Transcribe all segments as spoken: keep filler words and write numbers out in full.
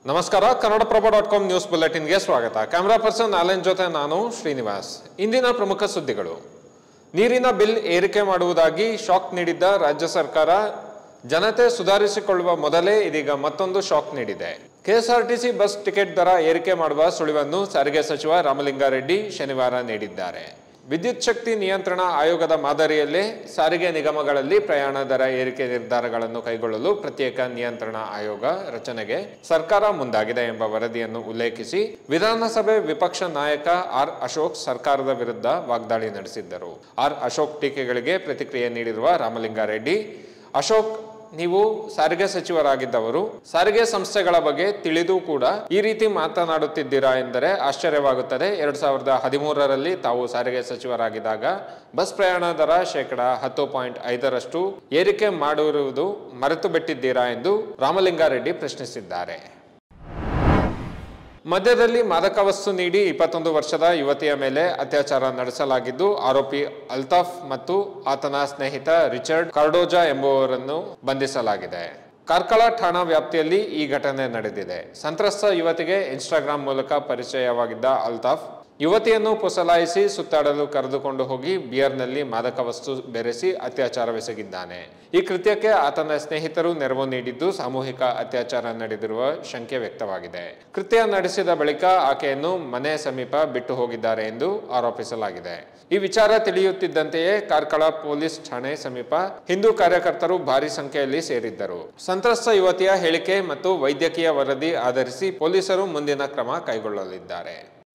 ನಮಸ್ಕಾರ Kannadaprabha dot com news ಬುಲೆಟಿನ್ಗೆ ಸ್ವಾಗತ. ಕ್ಯಾಮರಾ ಪರ್ಸನ್ ಆಲೆನ್ ಜೊತೆ ನಾನು ಶ್ರೀನಿವಾಸ್. ಇಂದಿನ ಪ್ರಮುಖ ಸುದ್ದಿಗಳು. ನೀರಿನ ಬಿಲ್ ಏರಿಕೆ ಮಾಡುವುದಾಗಿ ಶಾಕ್ ನೀಡಿದ್ದ ರಾಜ್ಯ ಸರ್ಕಾರ ಜನತೆ ಸುಧಾರಿಸಿಕೊಳ್ಳುವ ಮೊದಲೇ ಇದೀಗ ಮತ್ತೊಂದು ಶಾಕ್ ನೀಡಿದೆ. ಕೆಎಸ್ಆರ್ಟಿಸಿ ಬಸ್ ಟಿಕೆಟ್ ದರ ಏರಿಕೆ ಮಾಡುವ ಸುಳಿವನ್ನು ಸಾರಿಗೆ ಸಚಿವ ರಾಮಲಿಂಗಾರೆಡ್ಡಿ ಶನಿವಾರ ನೀಡಿದ್ದಾರೆ. ವಿದ್ಯುತ್ ಶಕ್ತಿ ನಿಯಂತ್ರಣ ಆಯೋಗದ ಮಾದರಿಯಲ್ಲೇ ಸಾರಿಗೆ ನಿಗಮಗಳಲ್ಲಿ ಪ್ರಯಾಣ ದರ ಏರಿಕೆ ನಿರ್ಧಾರಗಳನ್ನು ಕೈಗೊಳ್ಳಲು ಪ್ರತ್ಯೇಕ ನಿಯಂತ್ರಣ ಆಯೋಗ ರಚನೆಗೆ ಸರ್ಕಾರ ಮುಂದಾಗಿದೆ ಎಂಬ ವರದಿಯನ್ನು ಉಲ್ಲೇಖಿಸಿ ವಿಧಾನಸಭೆ ವಿಪಕ್ಷ ನಾಯಕ ಆರ್ ಅಶೋಕ್ ಸರ್ಕಾರದ ವಿರುದ್ಧ ವಾಗ್ದಾಳಿ ನಡೆಸಿದ್ದರು. ಆರ್ ಅಶೋಕ್ ಟೀಕೆಗಳಿಗೆ ಪ್ರತಿಕ್ರಿಯೆ ನೀಡಿರುವ ರಾಮಲಿಂಗಾರೆಡ್ಡಿ, ಅಶೋಕ್, ನೀವು ಸಾರಿಗೆ ಸಚಿವರಾಗಿದ್ದವರು, ಸಾರಿಗೆ ಸಂಸ್ಥೆಗಳ ಬಗ್ಗೆ ತಿಳಿದು ಕೂಡ ಈ ರೀತಿ ಮಾತನಾಡುತ್ತಿದ್ದೀರಾ ಎಂದರೆ ಆಶ್ಚರ್ಯವಾಗುತ್ತದೆ. ಎರಡ್ ಸಾವಿರದ ಹದಿಮೂರರಲ್ಲಿ ತಾವು ಸಾರಿಗೆ ಸಚಿವರಾಗಿದ್ದಾಗ ಬಸ್ ಪ್ರಯಾಣ ದರ ಶೇಕಡ ಹತ್ತು ಪಾಯಿಂಟ್ ಐದರಷ್ಟು ಏರಿಕೆ ಮಾಡಿರುವುದು ಮರೆತು ಬಿಟ್ಟಿದ್ದೀರಾ ಎಂದು ರಾಮಲಿಂಗಾರೆಡ್ಡಿ ಪ್ರಶ್ನಿಸಿದ್ದಾರೆ. ಮಧ್ಯದಲ್ಲಿ ಮಾದಕ ವಸ್ತು ನೀಡಿ ಇಪ್ಪತ್ತೊಂದು ವರ್ಷದ ಯುವತಿಯ ಮೇಲೆ ಅತ್ಯಾಚಾರ ನಡೆಸಲಾಗಿದ್ದು, ಆರೋಪಿ ಅಲ್ತಾಫ್ ಮತ್ತು ಆತನ ಸ್ನೇಹಿತ ರಿಚರ್ಡ್ ಕಾರ್ಡೋಜಾ ಎಂಬುವರನ್ನು ಬಂಧಿಸಲಾಗಿದೆ. ಕಾರ್ಕಳ ಠಾಣಾ ವ್ಯಾಪ್ತಿಯಲ್ಲಿ ಈ ಘಟನೆ ನಡೆದಿದೆ. ಸಂತ್ರಸ್ತ ಯುವತಿಗೆ ಇನ್ಸ್ಟಾಗ್ರಾಂ ಮೂಲಕ ಪರಿಚಯವಾಗಿದ್ದ ಅಲ್ತಾಫ್ ಯುವತಿಯನ್ನು ಪುಸಲಾಯಿಸಿ ಸುತ್ತಾಡಲು ಕರೆದುಕೊಂಡು ಹೋಗಿ ಬಿಯರ್ನಲ್ಲಿ ಮಾದಕ ವಸ್ತು ಬೆರೆಸಿ ಅತ್ಯಾಚಾರವೆಸಗಿದ್ದಾನೆ. ಈ ಕೃತ್ಯಕ್ಕೆ ಆತನ ಸ್ನೇಹಿತರು ನೆರವು ನೀಡಿದ್ದು ಸಾಮೂಹಿಕ ಅತ್ಯಾಚಾರ ನಡೆದಿರುವ ಶಂಕೆ ವ್ಯಕ್ತವಾಗಿದೆ. ಕೃತ್ಯ ನಡೆಸಿದ ಬಳಿಕ ಆಕೆಯನ್ನು ಮನೆ ಸಮೀಪ ಬಿಟ್ಟು ಹೋಗಿದ್ದಾರೆ ಎಂದು ಆರೋಪಿಸಲಾಗಿದೆ. ಈ ವಿಚಾರ ತಿಳಿಯುತ್ತಿದ್ದಂತೆಯೇ ಕಾರ್ಕಳ ಪೊಲೀಸ್ ಠಾಣೆ ಸಮೀಪ ಹಿಂದೂ ಕಾರ್ಯಕರ್ತರು ಭಾರಿ ಸಂಖ್ಯೆಯಲ್ಲಿ ಸೇರಿದ್ದರು. ಸಂತ್ರಸ್ತ ಯುವತಿಯ ಹೇಳಿಕೆ ಮತ್ತು ವೈದ್ಯಕೀಯ ವರದಿ ಆಧರಿಸಿ ಪೊಲೀಸರು ಮುಂದಿನ ಕ್ರಮ ಕೈಗೊಳ್ಳಲಿದ್ದಾರೆ.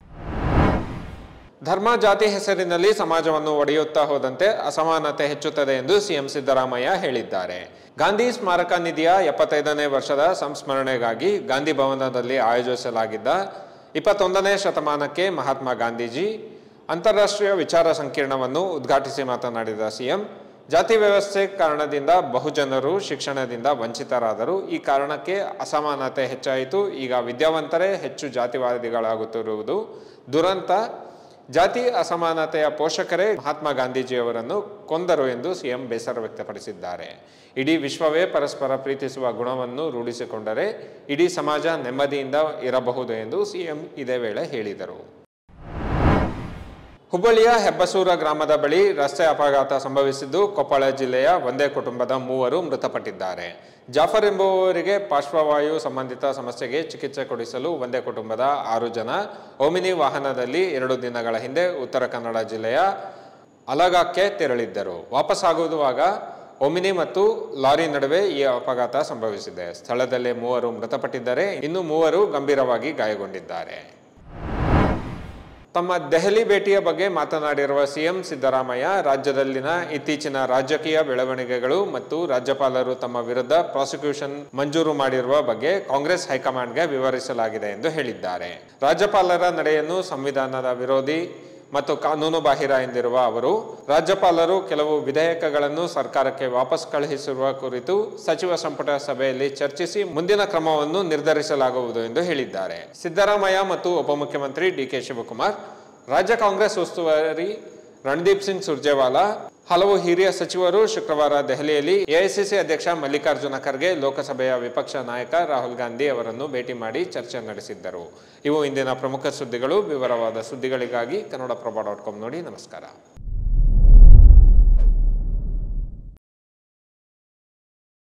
ಧರ್ಮ ಜಾತಿ ಹೆಸರಿನಲ್ಲಿ ಸಮಾಜವನ್ನು ಒಡೆಯುತ್ತಾ ಹೋದಂತೆ ಅಸಮಾನತೆ ಹೆಚ್ಚುತ್ತದೆ ಎಂದು ಸಿಎಂ ಸಿದ್ದರಾಮಯ್ಯ ಹೇಳಿದ್ದಾರೆ. ಗಾಂಧಿ ಸ್ಮಾರಕ ನಿಧಿಯ ಎಪ್ಪತ್ತೈದನೇ ವರ್ಷದ ಸಂಸ್ಮರಣೆಗಾಗಿ ಗಾಂಧಿ ಭವನದಲ್ಲಿ ಆಯೋಜಿಸಲಾಗಿದ್ದ ಇಪ್ಪತ್ತೊಂದನೇ ಶತಮಾನಕ್ಕೆ ಮಹಾತ್ಮ ಗಾಂಧೀಜಿ ಅಂತಾರಾಷ್ಟ್ರೀಯ ವಿಚಾರ ಸಂಕಿರಣವನ್ನು ಉದ್ಘಾಟಿಸಿ ಮಾತನಾಡಿದ ಸಿಎಂ, ಜಾತಿ ವ್ಯವಸ್ಥೆ ಕಾರಣದಿಂದ ಬಹುಜನರು ಶಿಕ್ಷಣದಿಂದ ವಂಚಿತರಾದರು. ಈ ಕಾರಣಕ್ಕೆ ಅಸಮಾನತೆ ಹೆಚ್ಚಾಯಿತು. ಈಗ ವಿದ್ಯಾವಂತರೇ ಹೆಚ್ಚು ಜಾತಿವಾದಿಗಳಾಗುತ್ತಿರುವುದು ದುರಂತ. ಜಾತಿ ಅಸಮಾನತೆಯ ಪೋಷಕರೇ ಮಹಾತ್ಮ ಗಾಂಧೀಜಿಯವರನ್ನು ಕೊಂದರು ಎಂದು ಸಿಎಂ ಬೇಸರ ವ್ಯಕ್ತಪಡಿಸಿದ್ದಾರೆ. ಇಡೀ ವಿಶ್ವವೇ ಪರಸ್ಪರ ಪ್ರೀತಿಸುವ ಗುಣವನ್ನು ರೂಢಿಸಿಕೊಂಡರೆ ಇಡೀ ಸಮಾಜ ನೆಮ್ಮದಿಯಿಂದ ಇರಬಹುದು ಎಂದು ಸಿಎಂ ಇದೇ ವೇಳೆ ಹೇಳಿದರು. ಹುಬ್ಬಳ್ಳಿಯ ಹೆಬ್ಬಸೂರ ಗ್ರಾಮದ ಬಳಿ ರಸ್ತೆ ಅಪಘಾತ ಸಂಭವಿಸಿದ್ದು, ಕೊಪ್ಪಳ ಜಿಲ್ಲೆಯ ಒಂದೇ ಕುಟುಂಬದ ಮೂವರು ಮೃತಪಟ್ಟಿದ್ದಾರೆ. ಜಾಫರ್ ಎಂಬುವವರಿಗೆ ಪಾರ್ಶ್ವವಾಯು ಸಂಬಂಧಿತ ಸಮಸ್ಯೆಗೆ ಚಿಕಿತ್ಸೆ ಕೊಡಿಸಲು ಒಂದೇ ಕುಟುಂಬದ ಆರು ಜನ ಓಮಿನಿ ವಾಹನದಲ್ಲಿ ಎರಡು ದಿನಗಳ ಹಿಂದೆ ಉತ್ತರ ಕನ್ನಡ ಜಿಲ್ಲೆಯ ಅಲಗಾಕ್ಕೆ ತೆರಳಿದ್ದರು. ವಾಪಸ್ಸಾಗುವಾಗ ಓಮಿನಿ ಮತ್ತು ಲಾರಿ ನಡುವೆ ಈ ಅಪಘಾತ ಸಂಭವಿಸಿದೆ. ಸ್ಥಳದಲ್ಲೇ ಮೂವರು ಮೃತಪಟ್ಟಿದ್ದರೆ ಇನ್ನು ಮೂವರು ಗಂಭೀರವಾಗಿ ಗಾಯಗೊಂಡಿದ್ದಾರೆ. ತಮ್ಮ ದೆಹಲಿ ಭೇಟಿಯ ಬಗ್ಗೆ ಮಾತನಾಡಿರುವ ಸಿಎಂ ಸಿದ್ದರಾಮಯ್ಯ, ರಾಜ್ಯದಲ್ಲಿನ ಇತ್ತೀಚಿನ ರಾಜಕೀಯ ಬೆಳವಣಿಗೆಗಳು ಮತ್ತು ರಾಜ್ಯಪಾಲರು ತಮ್ಮ ವಿರುದ್ಧ ಪ್ರಾಸಿಕ್ಯೂಷನ್ ಮಂಜೂರು ಮಾಡಿರುವ ಬಗ್ಗೆ ಕಾಂಗ್ರೆಸ್ ಹೈಕಮಾಂಡ್ಗೆ ವಿವರಿಸಲಾಗಿದೆ ಎಂದು ಹೇಳಿದ್ದಾರೆ. ರಾಜ್ಯಪಾಲರ ನಡೆಯನ್ನು ಸಂವಿಧಾನದ ವಿರೋಧಿ ಮತ್ತು ಕಾನೂನು ಬಾಹಿರ ಎಂದಿರುವ ಅವರು, ರಾಜ್ಯಪಾಲರು ಕೆಲವು ವಿಧೇಯಕಗಳನ್ನು ಸರ್ಕಾರಕ್ಕೆ ವಾಪಸ್ ಕಳುಹಿಸಿರುವ ಕುರಿತು ಸಚಿವ ಸಂಪುಟ ಸಭೆಯಲ್ಲಿ ಚರ್ಚಿಸಿ ಮುಂದಿನ ಕ್ರಮವನ್ನು ನಿರ್ಧರಿಸಲಾಗುವುದು ಎಂದು ಹೇಳಿದ್ದಾರೆ. ಸಿದ್ದರಾಮಯ್ಯ ಮತ್ತು ಉಪಮುಖ್ಯಮಂತ್ರಿ ಡಿಕೆ ಶಿವಕುಮಾರ್, ರಾಜ್ಯ ಕಾಂಗ್ರೆಸ್ ಉಸ್ತುವಾರಿ ರಣದೀಪ್ ಸಿಂಗ್ ಸುರ್ಜೇವಾಲಾ, ಹಲವು ಹಿರಿಯ ಸಚಿವರು ಶುಕ್ರವಾರ ದೆಹಲಿಯಲ್ಲಿ ಎಐಸಿಸಿ ಅಧ್ಯಕ್ಷ ಮಲ್ಲಿಕಾರ್ಜುನ ಖರ್ಗೆ, ಲೋಕಸಭೆಯ ವಿಪಕ್ಷ ನಾಯಕ ರಾಹುಲ್ ಗಾಂಧಿ ಅವರನ್ನು ಭೇಟಿ ಮಾಡಿ ಚರ್ಚೆ ನಡೆಸಿದ್ದರು. ಇವು ಇಂದಿನ ಪ್ರಮುಖ ಸುದ್ದಿಗಳು. ವಿವರವಾದ ಸುದ್ದಿಗಳಿಗಾಗಿ ಕನ್ನಡಪ್ರಭ ಡಾಟ್ ಕಾಮ್ ನೋಡಿ. ನಮಸ್ಕಾರ.